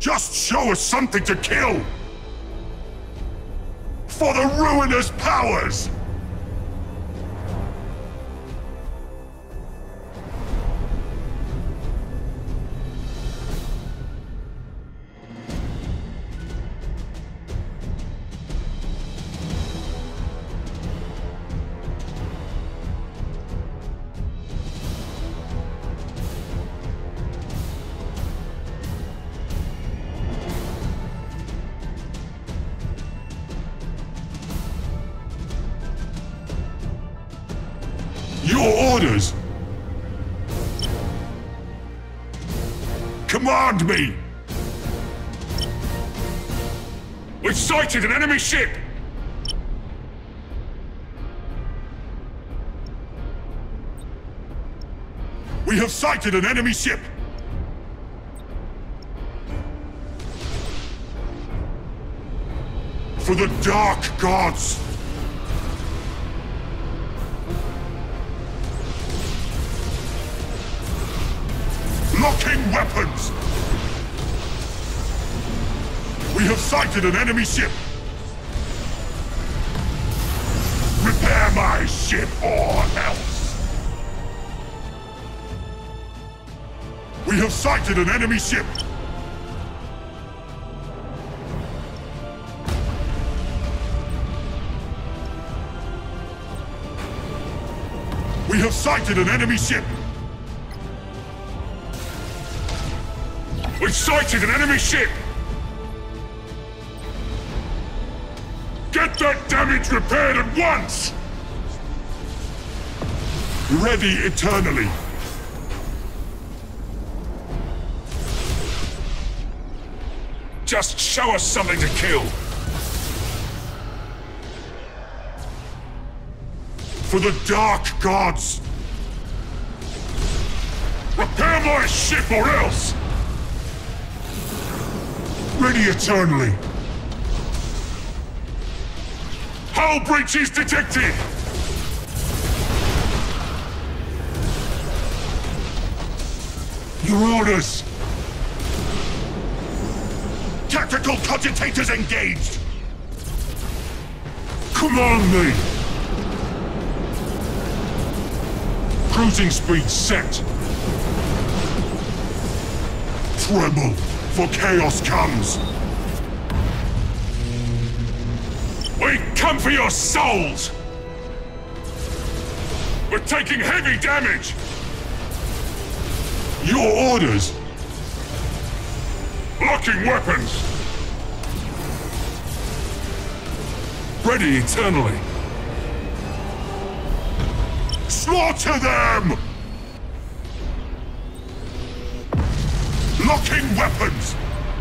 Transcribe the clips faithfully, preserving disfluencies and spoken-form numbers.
Just show us something to kill! For the ruinous powers! Your orders! Command me! We've sighted an enemy ship! We have sighted an enemy ship! For the Dark Gods! Locking weapons! We have sighted an enemy ship! Repair my ship or else! We have sighted an enemy ship! We have sighted an enemy ship! We've sighted an enemy ship! Get that damage repaired at once! Ready eternally! Just show us something to kill! For the Dark Gods! Repair my ship or else! Ready eternally! Hull breaches detected! Your orders! Tactical cogitators engaged! Command me! Cruising speed set! Tremble! For chaos comes! We come for your souls! We're taking heavy damage! Your orders! Locking weapons! Ready eternally! Slaughter them! Locking weapons!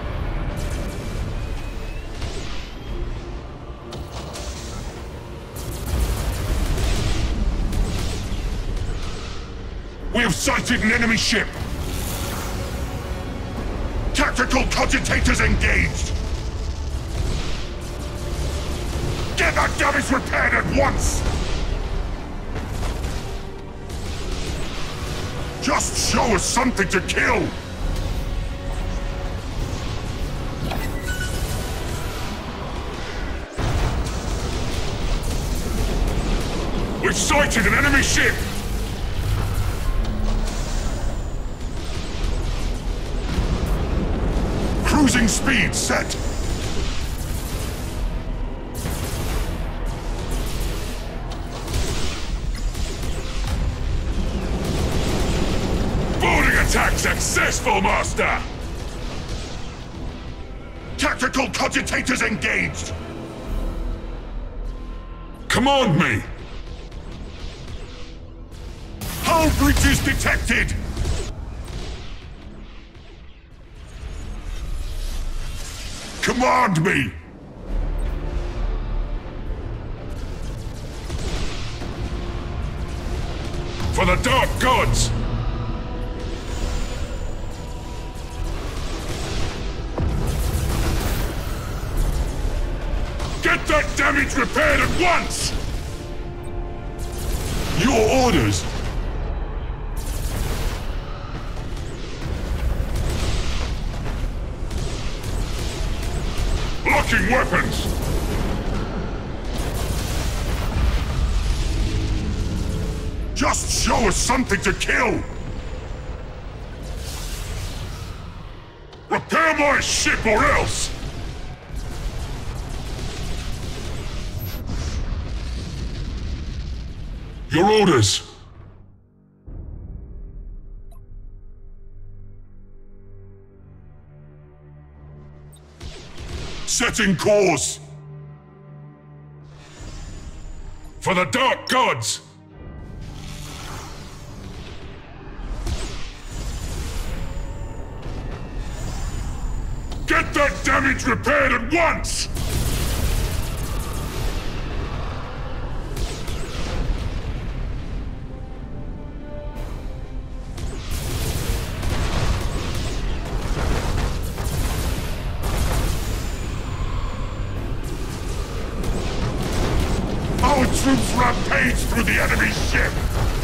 We have sighted an enemy ship! Tactical cogitators engaged! Get that damage repaired at once! Just show us something to kill! We've sighted an enemy ship! Cruising speed set! Boarding attack successful, Master! Tactical cogitators engaged! Command me! Hull breaches detected! Command me! For the Dark Gods! Get that damage repaired at once! Your orders! Blocking weapons! Just show us something to kill! Repair my ship or else! Your orders! Setting course! For the Dark Gods! Get that damage repaired at once! Our troops rampage through the enemy ship!